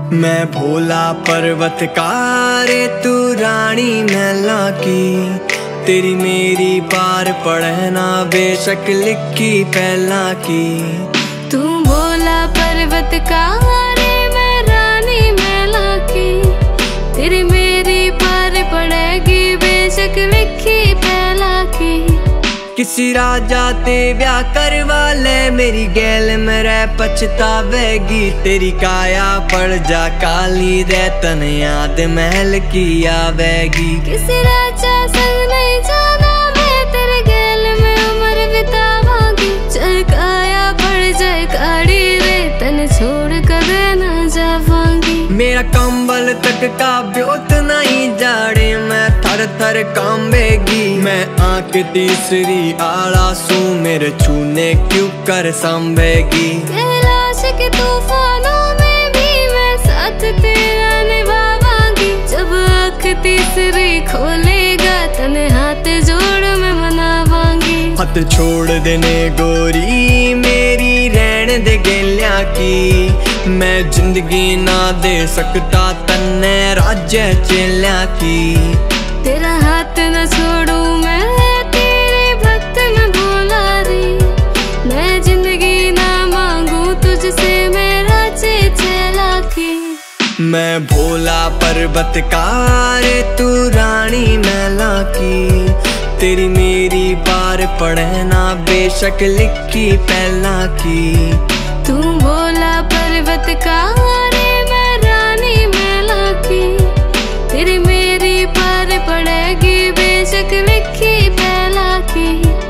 मैं भोला पर्वतकार तू रानी मैला की, तेरी मेरी पार पढ़ना बेशक लिखी पहला की। तू भोला पर्वतकार मैं रानी मैला की, तेरी मेरी पार पड़ेगी बेशक लिखी पहला की। किसी राजा ते ब्याह करवा ले, मेरी गैल में रह पछतावेगी। तेरी काया पड़ जा काली रे, तन याद महल की आवेगी। किसी राजा संग नहीं जाना, मैं तेरे गैल में उम्र बितावांगी। चल काया पड़ जाए काड़ी रे, तन छोड़ कर न जावांगी। मेरा कंबल तक का ब्योत नहीं जाड़े में थर थर कांबेगी। मैं आंख तीसरी आला सू, मेरे छूने क्यों कर सांबेगी। कैलाश के तूफानों में भी मैं साथ तेरा निभावांगी। जब आंख तीसरी खोलेगा, तने हाथ जोड़ मैं मनावांगी। हाथ छोड़ देने गोरी मेरी रहन दे गेल्या की, मैं जिंदगी ना दे सकता तन्ने राज्य चेल्या की। तेरा हाथ न छोड़ू मैं तेरे भक्त में भोला रे, मैं जिंदगी ना मांगू तुझसे मेरा चेला की। मैं भोला पर्वतकार तू रानी मैला की, तेरी मेरी पार पढ़ना बेशक लिखी पहला की। तू भोला पर्वतकार मैं रानी मैला की, तेरी मेरी पार पड़ेगी बेशक लिखी पहला की।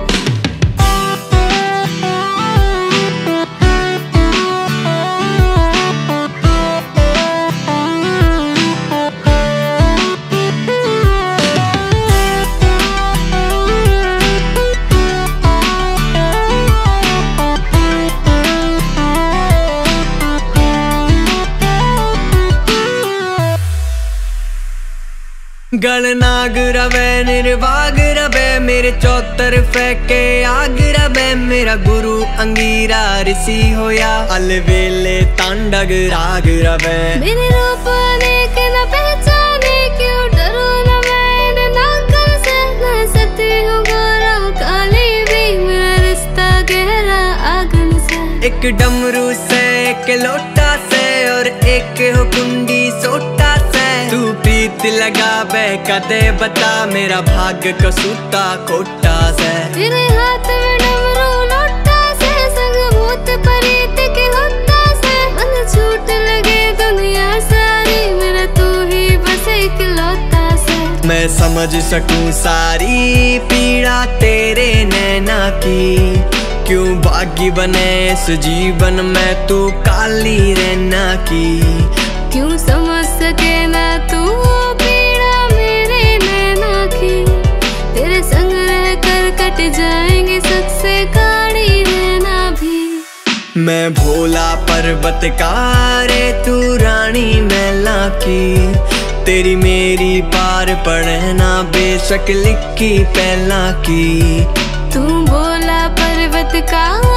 गलनाग रवे निर्वाग रवे, मेरे चौतर फेंके आग रवे। मेरा गुरु अंगीरा ऋषि होया, अलवेले तांडग राग रवे। मेरे रूप देख न पहचाने, क्यों डरो न मैं ना कर से। मैं सती हूँ गोरा काली भी, मेरा रिश्ता गहरा आगन से। एक डमरू से एक लोटा से, और एक हो कुंडी सोटा से। तू प्रीत लगा बे कदे बता, मेरा भाग्य कसूता खोटा से। तेरे हाथ में डमरू लोटा से, संग भूत प्रेत के होता से। मन छूट लगे दुनिया सारी, मेरा तू ही बस इकलौता से। मैं समझ सकूं सारी पीड़ा तेरे नैना की, क्यों भागी बने इस जीवन में तू काली रहना की। क्यों समझ सके ना तू पीड़ा मेरे नैना की, तेरे संग रह कर कट जाएंगे सबसे काड़ी रहना भी। मैं भोला पर्वतकार तू रानी मैला की, तेरी मेरी पार पढ़ना बेशक लिखी पहला की। तू भोला पर्वतकार